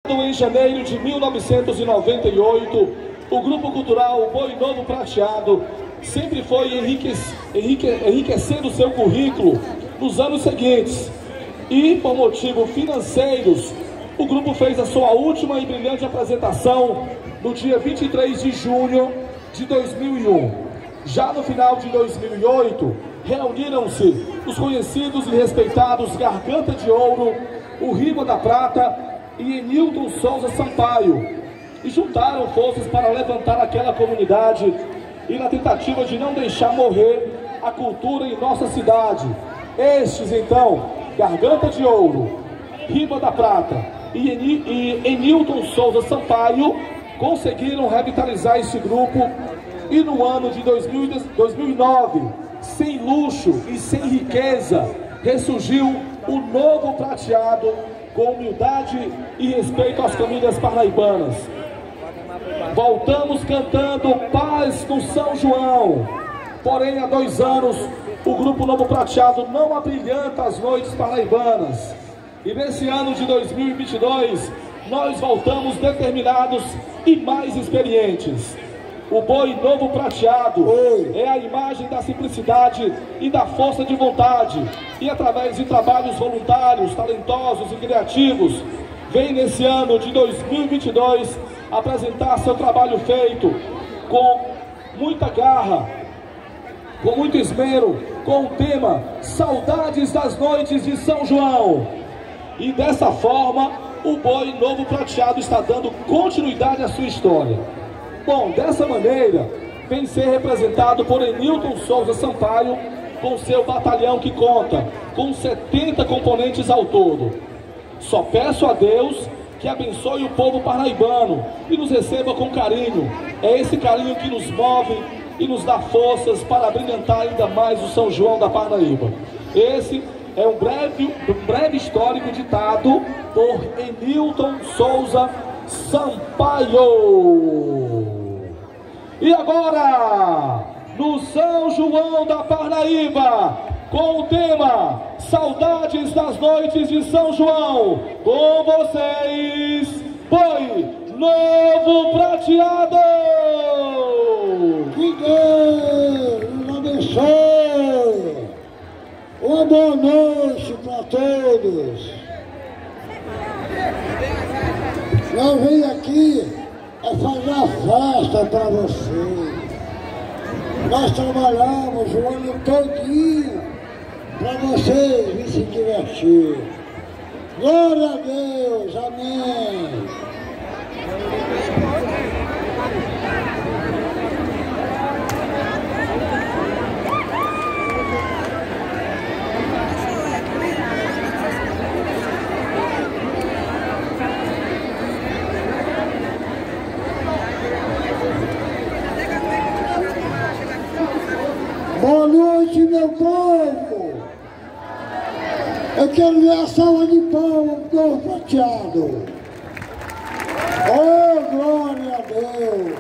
Em janeiro de 1998, o Grupo Cultural Boi Novo Prateado sempre foi enriquecendo seu currículo nos anos seguintes. E, por motivos financeiros, o grupo fez a sua última e brilhante apresentação no dia 23 de junho de 2001. Já no final de 2008, reuniram-se os conhecidos e respeitados Garganta de Ouro, o Riba da Prata e Enilton Souza Sampaio, e juntaram forças para levantar aquela comunidade e na tentativa de não deixar morrer a cultura em nossa cidade. Estes, então, Garganta de Ouro, Riba da Prata e Enilton Souza Sampaio, conseguiram revitalizar esse grupo, e no ano de 2009, sem luxo e sem riqueza, ressurgiu o Novo Prateado, com humildade e respeito às famílias parnaibanas. Voltamos cantando Paz no São João. Porém, há 2 anos, o Grupo Novo Prateado não abrilhanta as noites parnaibanas. E nesse ano de 2022, nós voltamos determinados e mais experientes. O Boi Novo Prateado é a imagem da simplicidade e da força de vontade, e através de trabalhos voluntários, talentosos e criativos, vem nesse ano de 2022 apresentar seu trabalho feito com muita garra, com muito esmero, com o tema Saudades das Noites de São João. E dessa forma, o Boi Novo Prateado está dando continuidade à sua história. Bom, dessa maneira, vem ser representado por Enilton Souza Sampaio, com seu batalhão que conta com 70 componentes ao todo. Só peço a Deus que abençoe o povo parnaibano e nos receba com carinho. É esse carinho que nos move e nos dá forças para brilhantar ainda mais o São João da Parnaíba. Esse é um breve histórico ditado por Enilton Souza Sampaio. E agora, no São João da Parnaíba, com o tema Saudades das Noites de São João, com vocês, Boi Novo Prateado! Que Deus nos abençoe! Uma boa noite para todos! Eu vim aqui fazer a festa para vocês. Nós trabalhamos o ano todinho para vocês virem se divertir. Glória a Deus, amém. Boa noite, meu povo! Eu quero ver a salva de palmas do Novo Prateado. Oh, glória a Deus!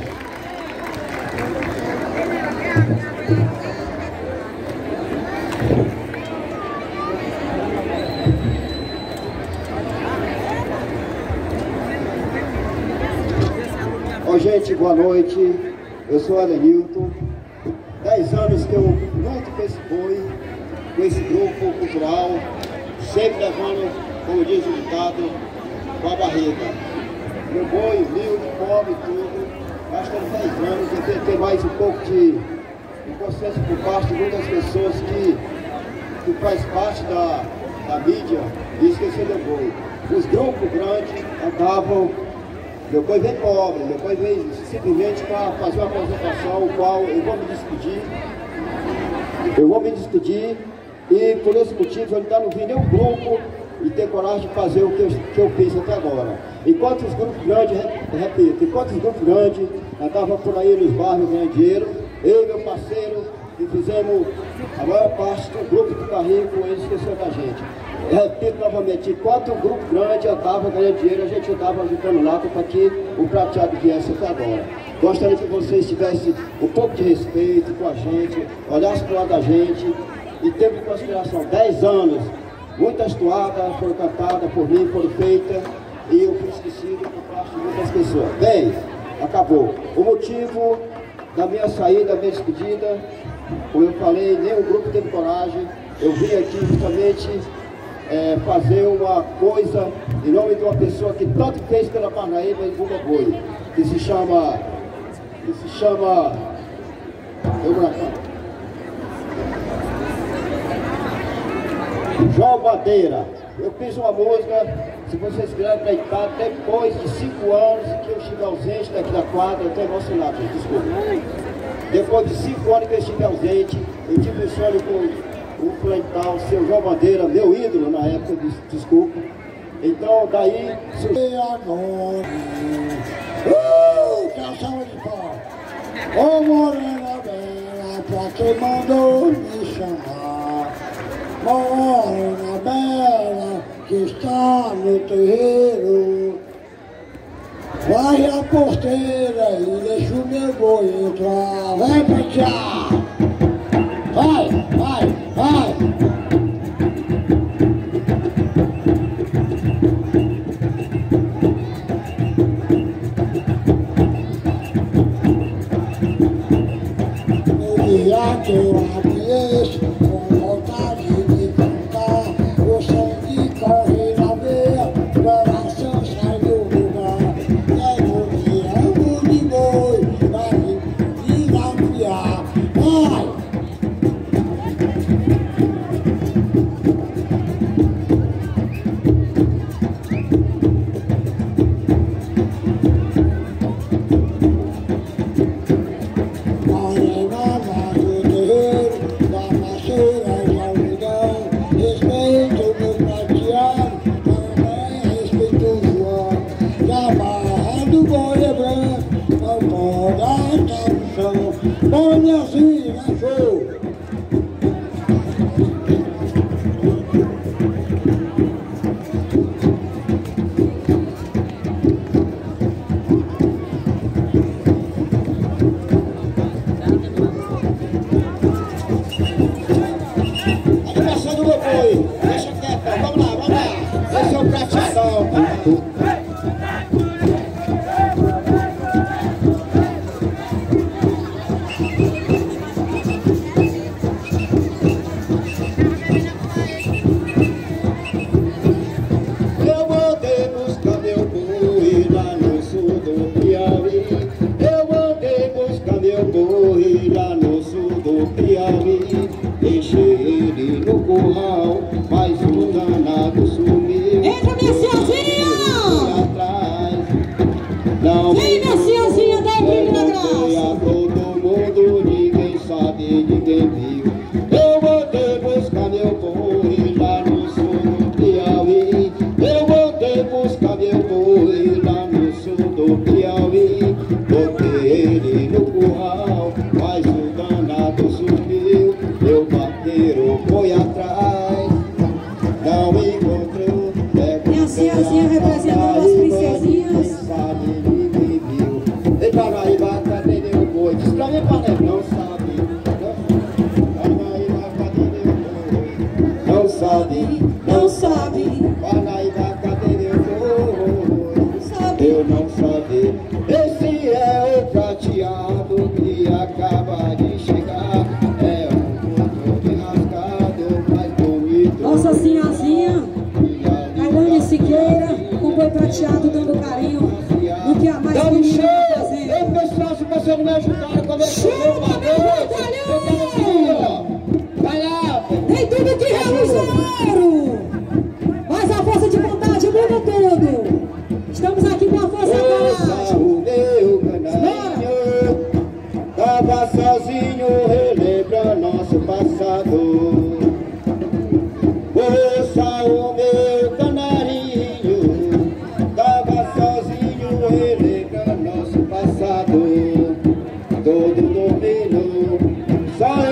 Oi, gente, boa noite. Eu sou Adenilton. 10 anos que eu luto com esse boi, com esse grupo cultural, sempre levando, como diz o ditado, com a barriga. Meu boi, humilde, pobre, tudo. Acho que há 10 anos eu tenho que ter mais um pouco de consciência por parte de muitas pessoas que faz parte da mídia e esquecer meu boi. Os grupos grandes andavam. Meu boi vem pobre, meu boi veio simplesmente para fazer uma apresentação, o qual eu vou me despedir. Eu vou me despedir e por esse motivo eu ainda não vi nenhum grupo e ter coragem de fazer o que eu fiz até agora. Enquanto os grupos grandes, repito, enquanto os grupos grandes andavam por aí nos bairros ganhando dinheiro, eu e meu parceiro que fizemos a maior parte do grupo do carrinho, eles esqueceram da gente. Repito novamente, enquanto o grupo grande andava ganhando dinheiro, a gente andava juntando lata para que o prateado viesse até agora. Gostaria que vocês tivessem um pouco de respeito com a gente, olhassem para o lado da gente e tendo em consideração 10 anos, muitas toadas foram cantadas por mim, foram feitas, e eu fui esquecido por parte de muitas pessoas. Bem, acabou. O motivo da minha saída, da minha despedida, como eu falei, nenhum grupo teve coragem. Eu vim aqui justamente fazer uma coisa em nome de uma pessoa que tanto fez pela Parnaíba e Bumba Boi, que se chama João Bandeira. Eu fiz uma música, se vocês quiserem acreditar, depois de 5 anos que eu estive ausente daqui da quadra, eu estou emocionado, gente, desculpa. Depois de 5 anos que eu estive ausente, eu tive um sonho com o plantal, seu João Bandeira, meu ídolo na época, desculpa. Então, daí... Canção de pau. Ô morena bela, pra quem mandou me chamar. Morena bela, que está no terreiro. Vai à porteira e deixa o meu boi entrar. Vai pratear. Vai, vai, vai. Que eu amanheço com vontade de cantar, o sangue corre na veia, o coração sai do lugar. Quero me amo de boi, vai me desafiar. Vai! Olha assim, achou! Animação do meu boi, deixa quieto, vamos lá, esse é o prateadão, tá? Deixei ele no curral, mas o danado sumiu. Entra, Messiazinha! Vem, Messiazinha, dá um brilho na graça. A todo mundo, ninguém sabe, ninguém viu. Eu voltei buscar meu boi lá no sul do Piauí. Eu voltei buscar meu boi lá no sul do Piauí. Botei ele no curral, mas o danado sumiu. Meu vaqueiro foi atrás, não encontrou. Messiazinha representando as princesinhas. Sabe, ninguém viu. Ei, Parnaíba, cadê meu boi? Diz pra mim, Parnaíba, não sabe. Parnaíba, cadê meu boi? Não sabe, Não sabe, Parnaíba, cadê meu boi? não sabe. Eu não sabia. Esse é o prateado que acaba de chegar. É um controle rasgado, mais bonito. Nossa Senhorazinha, Cailane Siqueira, com boi prateado dando carinho no que a mais Dá um bonita show! tá fazendo. Ei, pessoal, se vocês não me ajudaram, como é que eu Chupa, vou meu bater? batalhão! Eu quero aqui, ó. Vai lá! Tem tudo que realizaram, mas a força de vontade muda tudo. Estamos aqui com a força da coragem. O meu canarinho tava sozinho, relembra nosso passado. Ouça o meu canarinho, tava sozinho, relembra nosso passado. Todo domingo, só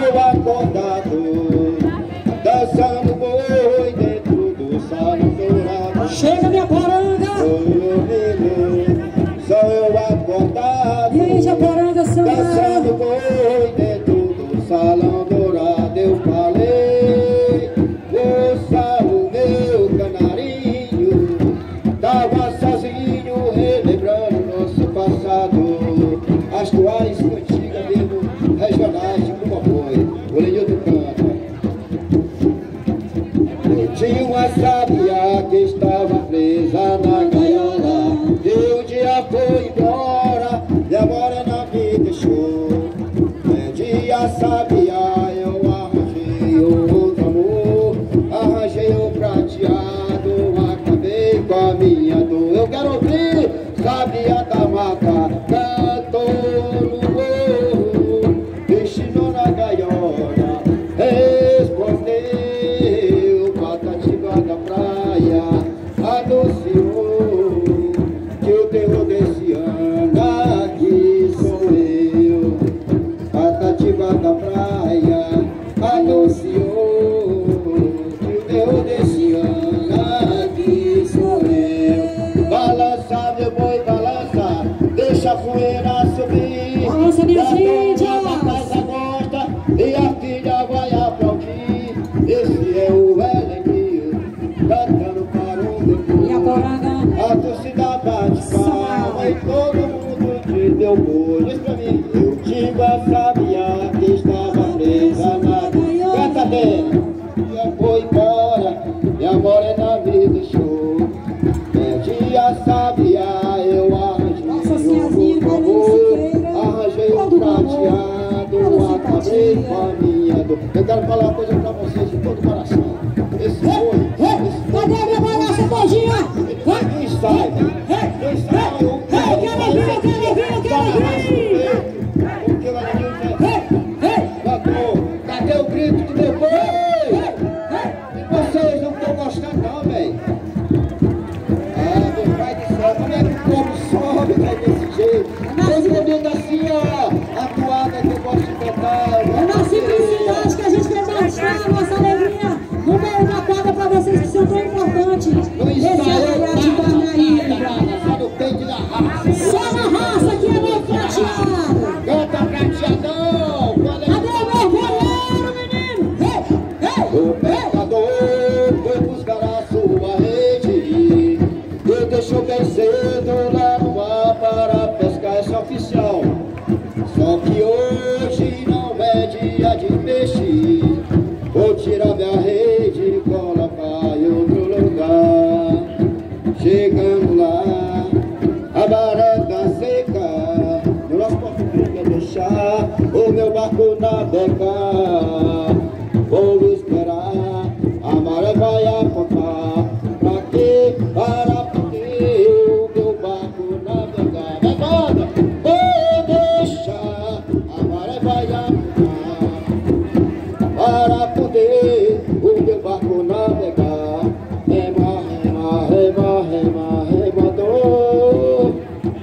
a minha dor. Eu quero falar uma coisa pra vocês de todo o coração. Esse foi. Cadê a minha balança, Todinha? Não sai. Não sai. Eu quero vir. Porque o Alenilton cadê o grito do meu povo? Vocês não estão gostando não, velho. Ah, meu pai do céu, como é que o povo sobe, velho, desse jeito? Todo mundo assim, ó, a toada que eu gosto de cantar. É na simplicidade que a gente quer mostrar a nossa alegria no meio da quadra pra vocês que são tão importantes. Não ensaiou nada, só no peito da raça. Só na raça que é meio prateado. Canta prateadão. Cadê o meu goleiro, menino? O pescador foi buscar a sua rede e deixou bem cedo lá no mar para pescar, esse é oficial. Só que hoje não é dia de peixe. Vou tirar minha rede e colocar em outro lugar. Chegando lá, a maré tá seca. O nosso português quer deixar o meu barco navegar. Vou esperar, a maré vai apontar. Pra quê? Para poder o meu barco navegar. Levanta! Vou deixar, a maré vai apontar. Para poder o meu barco navegar. Rema, rema, rema, rema, remador.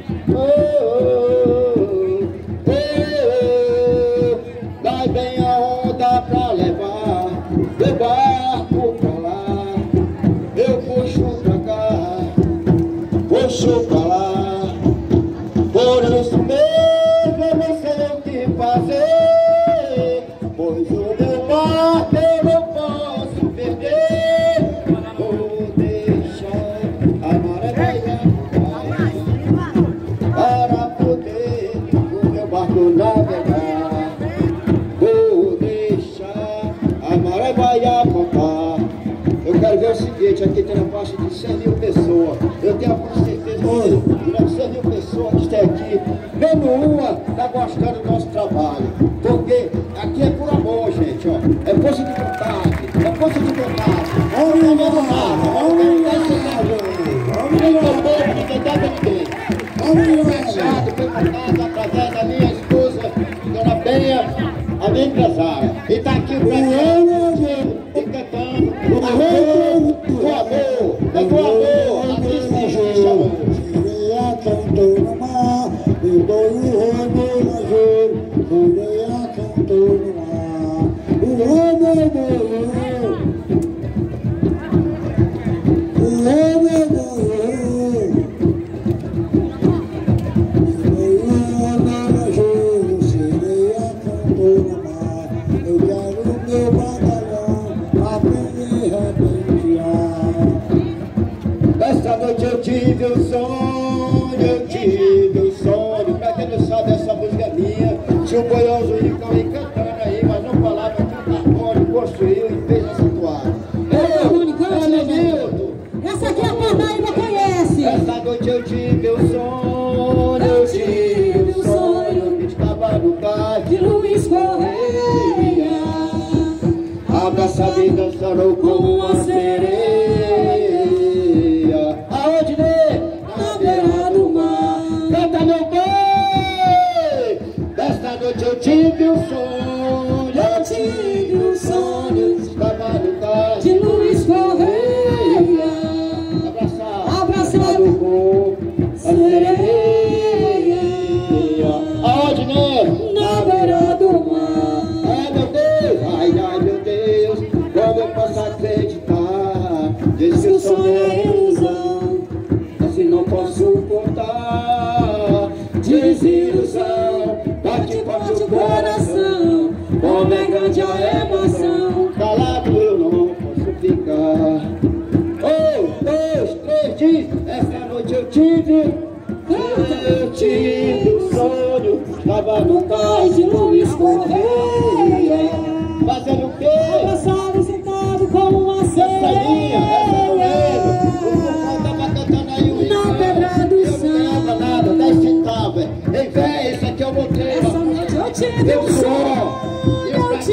Dai bem a onda pra levar meu barco pra lá. Eu puxo pra cá, puxo pra lá. Por isso mesmo eu não sei o que fazer, pois o meu barco eu não posso perder. Vou deixar a maré vai para poder o meu barco navegar. Vou deixar a maré vai apontar. Eu quero ver o seguinte, aqui tem uma faixa de 100 mil pessoas. Eu tenho com certeza que durante 100 mil pessoas que estão aqui, mesmo uma está gostando do nosso trabalho. Porque aqui é por amor, gente, ó. É força de vontade, é força de vontade. Não é nada, ninguém dá ninguém. Fechado, foi montado através da minha esposa, Dona Penha, a minha empresária. E tá aqui o presente, e cantando o amor, é do amor, assim se chamou. Sereia cantou no mar, eu dou o remo azul. Sereia cantou no mar, o remo morreu. O remo morreu. Sereia cantou no mar, eu quero meu batalhão aprender a rebentear. Esta noite eu tive um sonho, pra quem não sabe essa música é minha. Tinha um boioso e cantando aí, mas não falava que o Marconi construiu e fez essa toada. Milton, Essa aqui a Parnaíba conhece. essa noite eu tive um sonho, que estava no cais De Luiz Correia, abraçado e dançando como uma sereia. Aonde, né? na beira do mar. Canta, meu bem! Desta noite eu tive um sonho, Eu tive um sonho estava no cais de Luiz Correia, abraçado com a sereia, aonde, né? na beira do mar. Ai, meu Deus, ai, meu Deus, como eu posso acreditar? Diz que O o sonho sonho é é ilusão, assim não posso contar. Desilusão, bate forte o coração, como é grande a emoção. Calado eu não posso ficar. Um, dois, três, diz, essa noite eu tive um sonho, estava no cais de Luiz Correia, fazendo o quê? abraçado e sentado como uma Essa linha, sereia, tava cantando aí o na pedra do eu não ganhava nada, 10 centavos. Ei, véi, esse aqui eu botei. Essa noite eu tive Deu um som. sonho, E o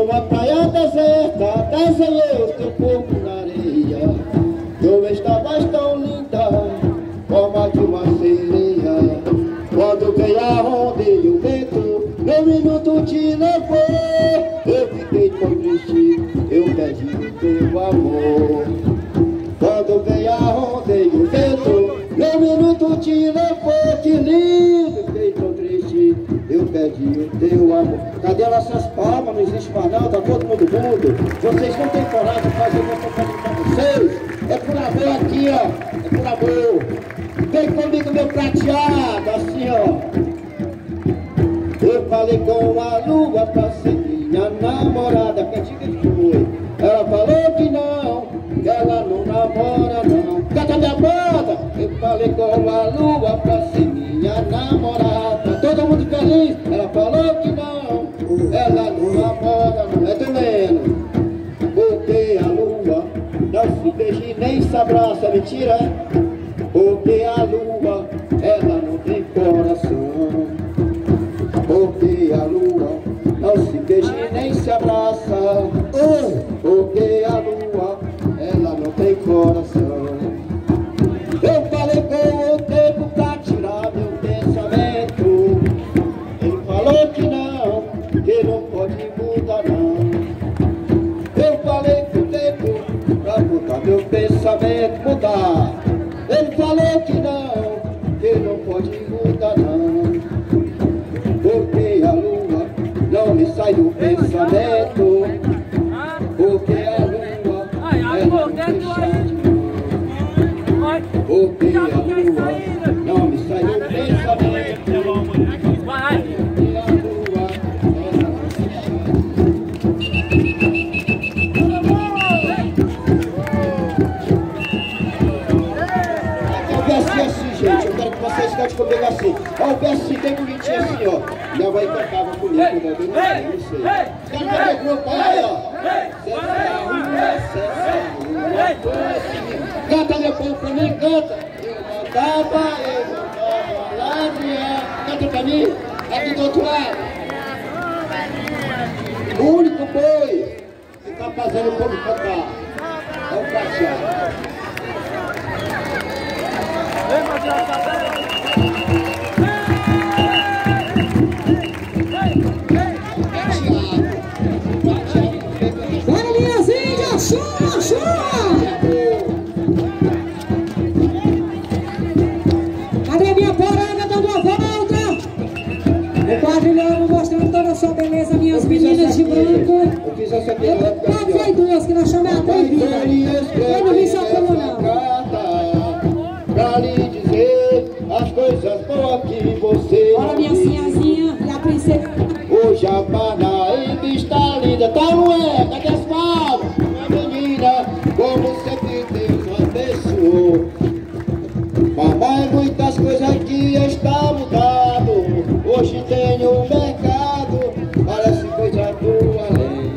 Numa praia deserta, desenhei o teu corpo na areia. Tu estavas tão linda, forma de uma sereia. Quando veio a onda e o vento, meu minuto te levou. Eu fiquei tão triste, eu perdi o teu amor. Quando veio a onda e o vento, meu minuto te levou. Que lindo, fiquei tão triste, eu perdi o teu amor. Cadê nossas palmas? Não existe mais não, tá todo mundo mudo. Vocês não têm coragem de fazer o que eu estou fazendo pra vocês. É por amor aqui, ó, é por amor. Vem comigo, meu prateado, assim, ó. Eu falei com a lua pra ser minha namorada. Que diga que foi? Ela falou que não, ela não namora não. Canta minha banda! Eu falei com a lua pra ser minha namorada. Todo mundo feliz? Ela falou que não, ela não namora não. É do Leno. Porque a lua não se beija e nem se abraça. Mentira, é? Porque a lua, ela não tem coração. Porque a lua não se beija e nem se abraça. Porque a lua, ela não tem coração. Eu falei com o tempo pra tirar meu pensamento. Ele falou que não pode mudar não. Eu falei com o tempo pra mudar meu pensamento, mudar. Ele falou que não pode mudar não. Porque a lua não me sai do pensamento. Porque a lua, ela não deixa de mim. Porque a lua não me sai do pensamento. Porque a lua, ela não deixa de assim, gente, eu quero que vocês cantem comigo assim. Ó, o versinho bem bonitinho assim, ó. Minha mãe cantava comigo quando eu não sei. Quero ver o grupo aí, ó. Canta meu povo pra mim, canta. Eu mandava ladrinha. Canta pra mim, aqui do outro lado. O único boi que tá fazendo o povo cantar é o prateado. Bora, minhas índias, chuva, chuva! Cadê minha poranga dando a volta? O quadrilhão mostrando toda a sua beleza, minhas meninas de branco. Eu fiz essa aqui Eu passei duas que nós chamamos atrevida. Eu não vi só como não. Pra lhe dizer as coisas boas que você Bora, não minha viu. sinhazinha e a princesa. Hoje a Paraíba está linda, tá não é? Cadê as palmas? Minha menina, como sempre Deus abençoou. Papai, muitas coisas aqui está mudado. Hoje tem um mercado, parece coisa do além.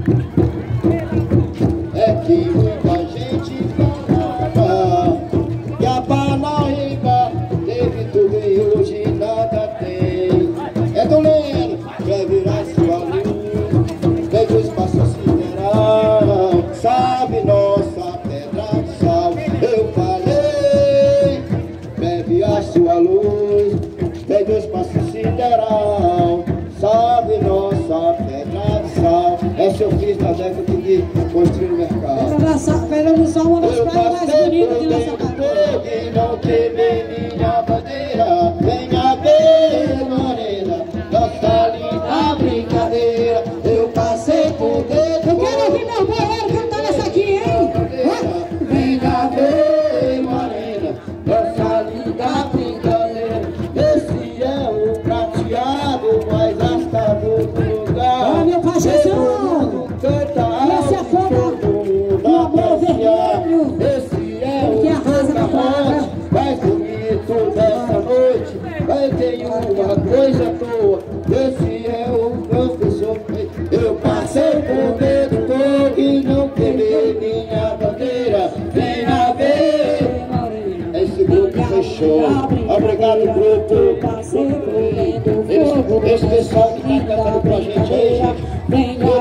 É que muita gente falava que a Paraíba teve tudo e hoje nada tem. É do Leno, quer virar sua luz, vem do espaço sideral, sabe nossa pedra de sal. Eu falei, bebe a sua luz, vem do espaço sideral, sabe nossa pedra de sal. Essa eu fiz na década de construir o mercado. Pedra do Sol, uma das Eu praias mais passei bonitas por de nossa dentro cadeira. e não queimei minha bandeira. Venha ver, morena, nossa linda brincadeira. Eu passei por dentro. Eu quero ouvir meu boiadeiro cantando essa aqui, hein? Venha ver, morena, nossa linda brincadeira. Esse é o prateado mais gastado do lugar. Olha, meu paixão. Todo mundo canta, Esse é fogo todo mundo do amor apreciar. vermelho. Esse é Que o arrasa na quadra. mais bonito dessa noite. Vai ter uma coisa à toa. Esse é o professor. Eu passei por dentro todo e não queimei minha bandeira. Venha ver. Esse grupo fechou. Obrigado, grupo. Esse pessoal que tá cantando pra gente aí, gente. Eles ficaram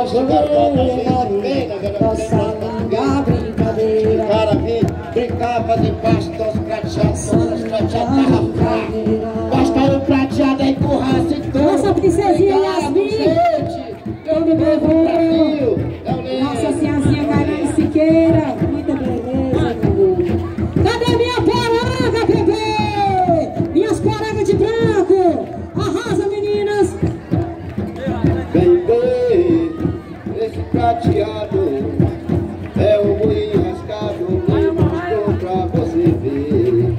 nossa linda brincadeira. Cara, vem brincava debaixo dos prateados, todos os prateados estavam fracos. Basta o prateado empurrasse tudo. Nossa princesinha Yasmin, Eu me devo nossa senhazinha Carmen Siqueira, muita beleza, meu amor. Cadê minha poranga, bebê? Minhas porangas de branco, arrasa, meninas. Vem ver esse prateado, é o moinho rascado, me mostrou pra você ver.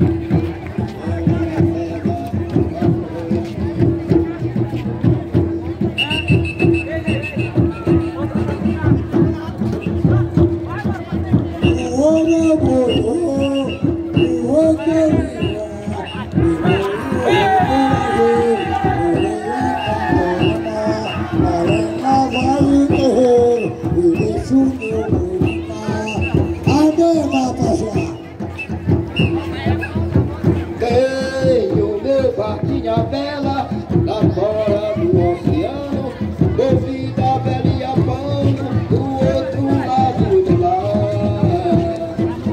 Tenho meu barquinho à vela lá fora do oceano, ouvi da velha pano do outro lado de lá.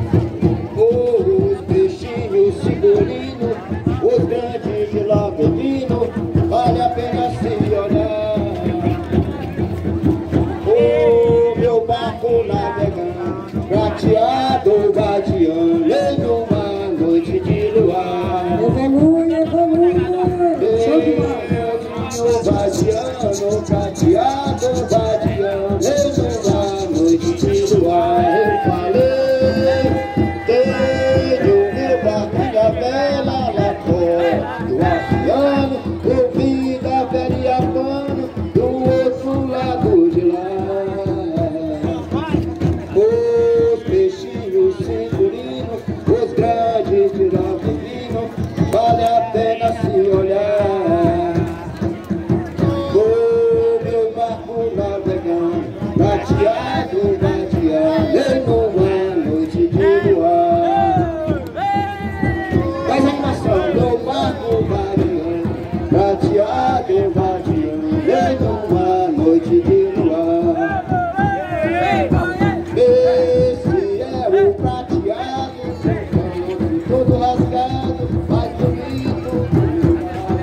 Os peixinhos se engolindo, os grandes de lá bebindo, vale a pena se olhar. O meu barco navegando, prateado, vadiando em uma noite de luar. Evolui, show de bola. Vadiando, prateado, vadiando em uma noite de luar. Eu falei, tenho meu barquinho à vela lá fora do oceano, ouvi da velha pano do outro lado de lá. Os peixinhos se engolindo, os grandes de lá vindo, vale a pena se olhar. O meu barco navegando, prateado, vadiando em uma noite de luar. Faz a animação, meu barco vadiando, prateado, vadiando em uma noite de luar. Esse é o prateado, todo rasgado, mais bonito do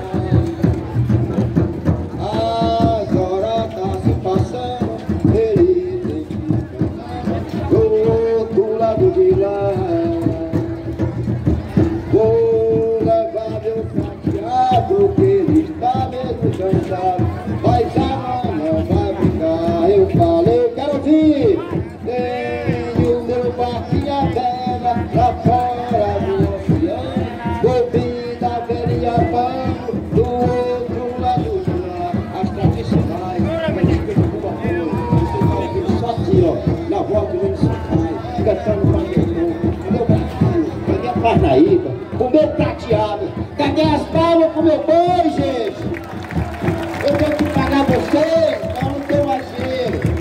mar. As horas tá se passando, ele tem que cantar do outro lado de lá. Vou levar meu prateado, que ele está mesmo cansado, mas amanhã vai ficar. Eu falei, quero ouvir. Tenho meu barquinho à vela lá fora do oceano, ouvi da velha pano do outro lado de lá. As tradicionais, só assim, ó, na volta do Sofai, cantando com a meu barquinho, cadê a Parnaíba, o meu prateado, cadê as palmas pro meu boi, gente? Eu tenho que pagar vocês, mas não tenho mais dinheiro.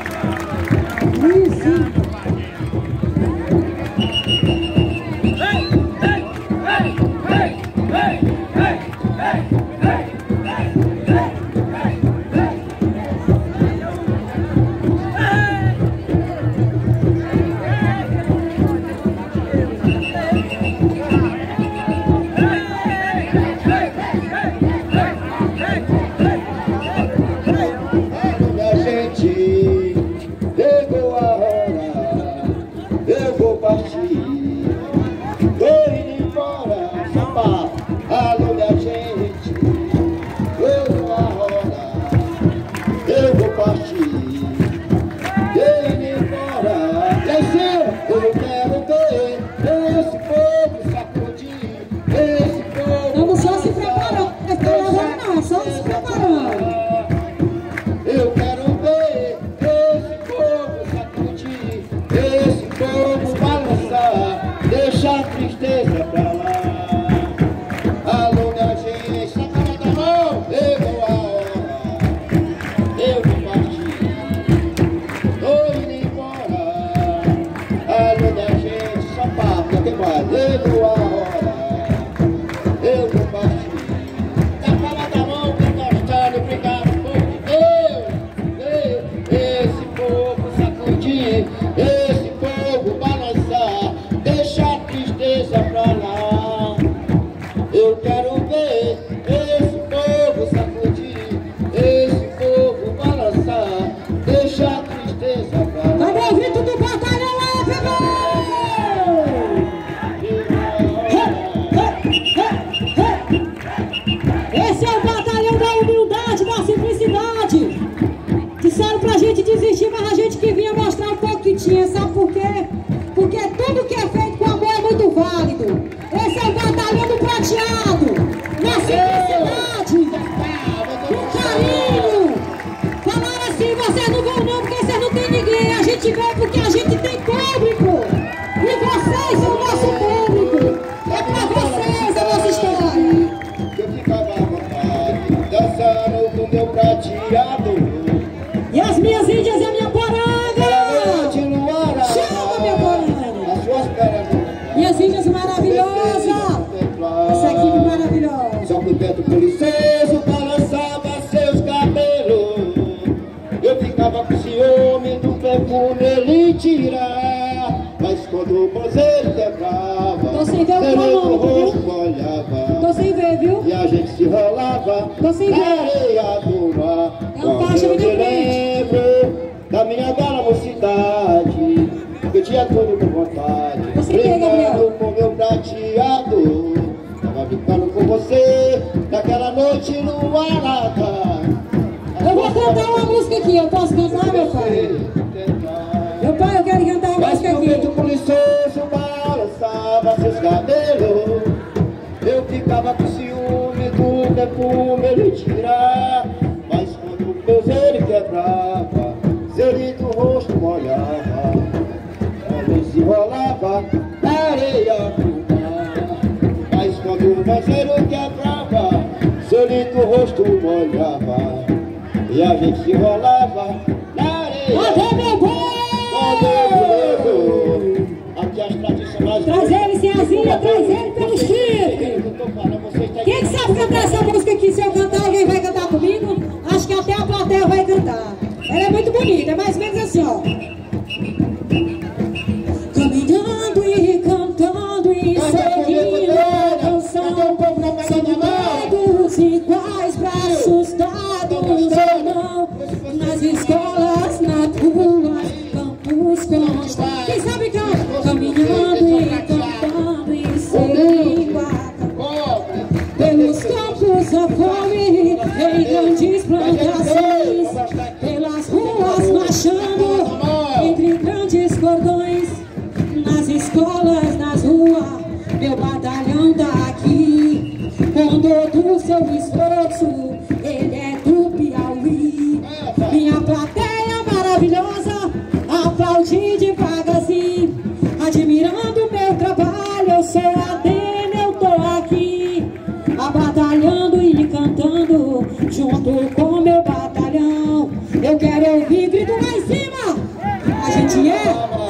Minha gente, chegou a hora, eu vou partir. Tô indo embora, sapato, alô minha gente, chegou a hora, eu vou partir. Tô indo embora, desceu, eu quero ver esse povo sacudir, esse povo. Estamos só se preparando, não está lavando não, só se preparando. Eu quero ver esse povo sacudir, esse povo balançar, deixa a tristeza pra lá. Alô minha gente, sacana da mão, chegou a hora, eu vou partir. Tô indo embora. Alô minha gente, só papo, tem mais, chegou a hora, eu vou partir. Sacana da mão, que gostando, obrigado por Deus, esse Cadê o grito do batalhão lá, bebê? Esse é o batalhão da humildade, da simplicidade. Disseram pra gente desistir, mas a gente que vinha mostrar um pouco que tinha. Sabe por quê? Porque tudo que é feito com amor é muito válido. Esse é o batalhão do prateado. Na simplicidade, com carinho. Falaram assim, vocês não vão não, porque vocês não tem ninguém. A gente vem porque a gente tem público. E vocês são o nosso público. É pra vocês a nossa história. Eu ficava à vontade, dançando com meu prateado. E as minhas índias e a minha poranga. Chama, minha poranga. Minhas índias maravilhosas. Essa equipe maravilhosa. Só que o vento policeiro balançava seus cabelos. Eu ficava com ciúme do perfume ele tirar. Mas quando o banzeiro quebrava, Tô sem ver o o comando, rosto viu? molhava. Tô sem ver, viu? E a gente se rolava Tô sem na ver. areia do mar. É um caixa Quando muito eu me grande. lembro da minha bela mocidade, eu tinha tudo com vontade. Você quer, Brincando Gabriel? com meu prateado, tava brincando com você naquela noite luarada. Eu vou cantar uma música aqui. Eu posso cantar, meu pai? Meu pai, eu quero cantar uma Mas música que o aqui. vento poliçoso balançava seus cabelos. Eu ficava com ciúme do perfume ele tirar. Mas quando o peso quebrava, zeli do rosto molhava. Ele se rolava na areia do mar. Mas quando o banzeiro quebrava, zeli do rosto molhava. E a gente se rolava na areia. Cadê meu boi? Aqui as tradicionais. Traz ele, Ceazinha, traz ele pelo chifre. Quem que sabe cantar essa música aqui? Se eu cantar, alguém vai cantar comigo? Acho que até a plateia vai cantar. Ela é muito bonita, é mais ou menos assim, ó. Caminhando e cantando e seguindo a canção. São todos iguais, braços dados ou não. Nas escolas, na rua, campos constantes. Quem sabe canta? Caminhando e cantando e seguindo a pelos campos a fome, em grandes plantações, pelas ruas marchando, entre grandes cordões, nas escolas, nas ruas, meu batalhão tá aqui, com todo o seu esforço, ele é do Piauí. Minha plateia maravilhosa, aplaude devagarzinho, admirando meu trabalho, eu sou a Dena, eu tô aqui, batalhando e cantando, junto com meu batalhão. Eu quero ouvir grito lá em cima, a gente é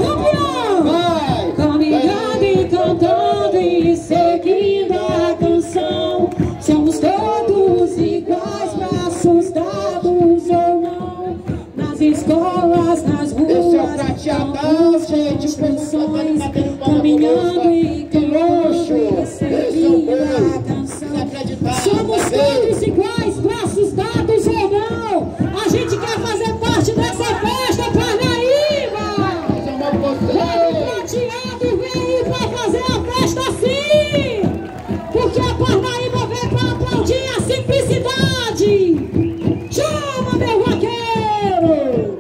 campeão. Caminhando e cantando e seguindo a canção, somos todos iguais, braços dados ou não. Nas escolas, nas ruas, campos, construções, caminhando e cantando e seguindo a canção. Somos todos iguais, braços dados ou não. A gente quer fazer parte dessa festa, Parnaíba. O prateado veio pra fazer a festa assim, porque a Parnaíba veio pra aplaudir a simplicidade. Chama, meu vaqueiro.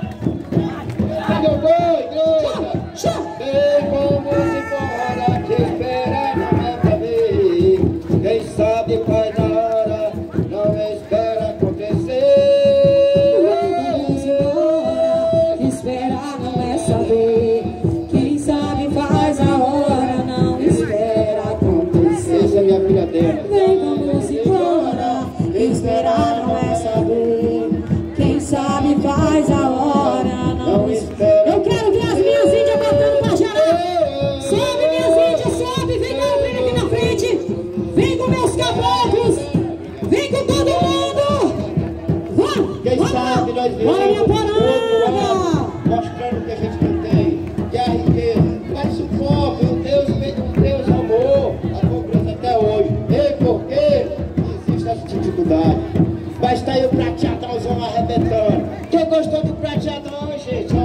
Cadê o boi, doida? Chama. Vem, vamos embora, que espera não é pra ver. Quem sabe vai na hora, não espera acontecer. Vamos embora, esperar não é saber. Quem sabe faz a hora, não espera acontecer. Essa é minha filha dela. Vem, vamos embora, esperar não é saber. Quem sabe faz a hora, não espera. Eu quero ver as minhas índias batendo pra gerar. Sobe, minhas índias, sobe, vem cá, vem aqui na frente. Vem com meus caboclos, vem com todo mundo. Quem Vamos, sabe nós bora, minha viramos poranga. mostrando que a gente não tem, que é a riqueza. Mas sufoca, o Deus amor, a pobreza até hoje. E por quê? Existe essa dificuldade. Mas tá aí o prateadãozão arrebentando. Quem gostou do prateadão, gente?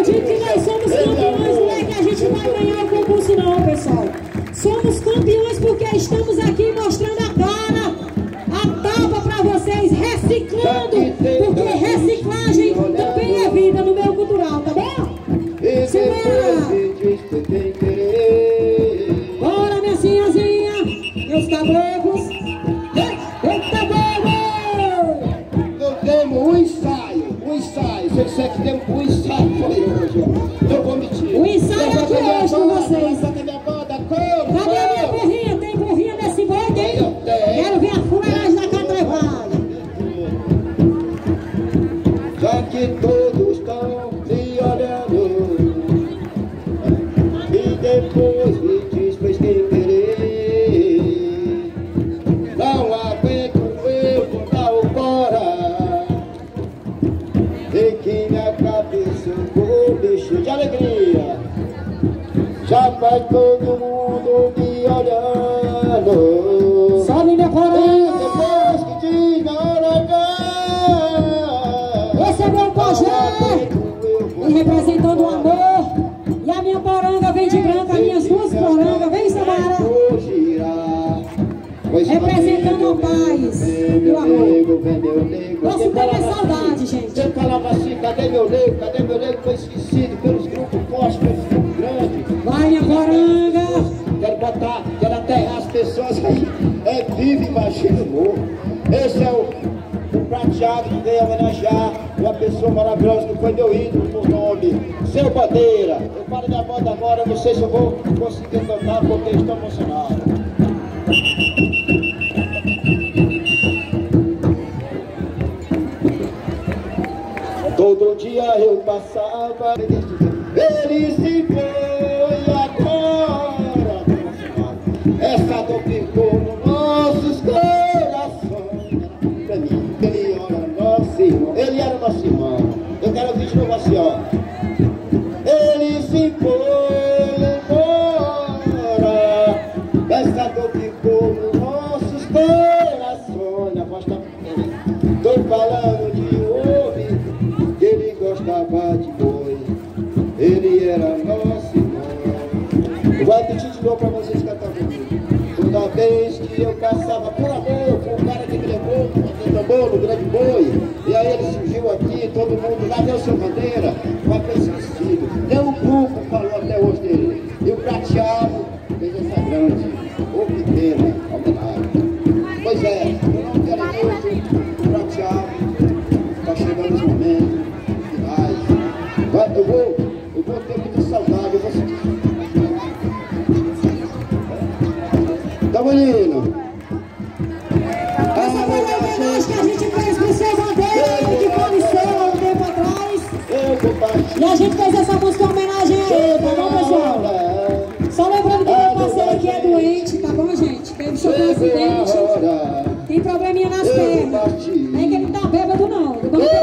acredito que nós somos campeões, não é que a gente vai ganhar o concurso não, pessoal. Somos campeões porque estamos aqui mostrando a cara, a tapa para vocês, reciclando, porque reciclagem também é vida no meio cultural, tá bom? Bora, minha senhazinha, meus caboclos. Eita, bobo! Não temos um ensaio. Se eu disser que temos um ensaio, foi hoje. Eu vou mentir. O ensaio é aqui hoje com vocês. Cadê minha banda? Cadê a minha burrinha? Tem burrinha desse boi, hein? Quero ver a fuleiragem da catrevada. Já que todos estão me olhando e depois me diz sem querer, não aguento eu contar o fora, e que minha cabeça ficou cheia de alegria. Já vai todo mundo me olhando. Sobe minha poranga. Depois que diga hora. Esse é meu pajé. E representando o amor. E a minha poranga vem de branca. Minhas duas porangas. Vem, Samara. Representando a paz e o amor. Nosso povo é saudade, gente. Eu falava assim, cadê meu nego? Cadê meu nego? Foi esquecido pelos grupos fortes, pelos grupos grandes. Vai, minha poranga. Quero aterrar as pessoas aí. É vivo, imagina o morro. Esse é o prateado que veio homenagear uma pessoa maravilhosa que foi meu ídolo por nome, Seu Bandeira. Eu paro minha banda agora, não sei se eu vou conseguir cantar porque estou emocionado. Todo dia eu passava, ele se foi agora. Essa dor ficou nos nossos corações. Pra mim, ele era nosso irmão. Ele era nosso irmão. Eu quero ouvir de novo assim, ó. Ele se foi embora. Essa dor ficou nos nossos corações. A voz tá... Tô falando de homem. Ele gostava de boi, ele era nosso irmão. Vai pedir de novo para vocês cantarem comigo. Toda vez que eu caçava por amor, com o cara que me levou no grande boi, e aí ele surgiu aqui, todo mundo lá deu Seu Bandeira, mas foi esquecido. Nenhum grupo falou até hoje dele. E o prateado fez essa grande ou pequena homenagem. Pois é, eu não quero muito o prateado, está chegando esse momento. Eu vou ter muita saudade, eu vou sentir. Tá, menino? Essa foi a homenagem que a gente fez pro Seu Bandeira, que faleceu há um tempo atrás. E a gente fez essa música em homenagem a ele, tá bom, pessoal? Só lembrando que meu parceiro aqui é doente, tá bom, gente? Teve sofrido um acidente, tem probleminha nas pernas. Nem que ele tá bêbado, não.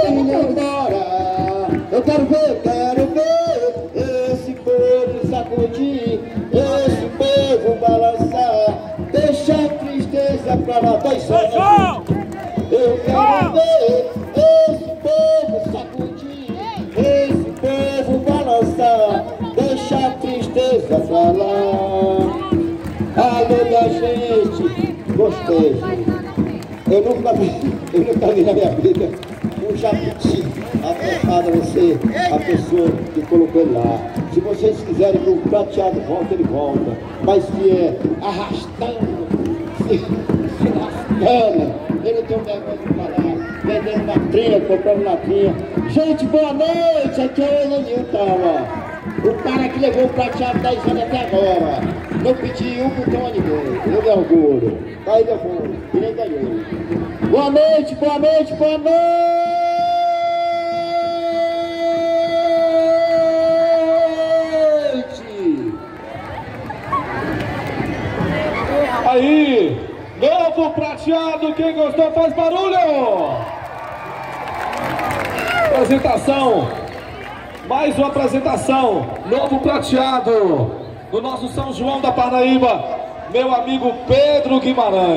Eu quero ver esse povo sacudir, esse povo balançar, deixa a tristeza pra lá. 2 anos. Eu quero ver esse povo sacudir, esse povo balançar, deixa a tristeza pra lá. Alô, minha gente, gostei. Eu nunca vi na minha vida um jabuti apertado você, a pessoa que colocou ele lá. Se vocês quiserem que o prateado volte, ele volta. Mas se é arrastando, se arrastando, ele tem um negócio de falar, vendendo latrinha, comprando latrinha. Gente, boa noite, aqui é o Elenilton, ó. O cara que levou o prateado 10 anos até agora. Não pedi um botão a ninguém. Eu me orgulho. Aí eu vou, e nem ganhei. Boa noite, boa noite, boa noite! Aí, novo prateado, quem gostou faz barulho! Apresentação, mais uma apresentação, novo prateado, do nosso São João da Parnaíba, meu amigo Pedro Guimarães.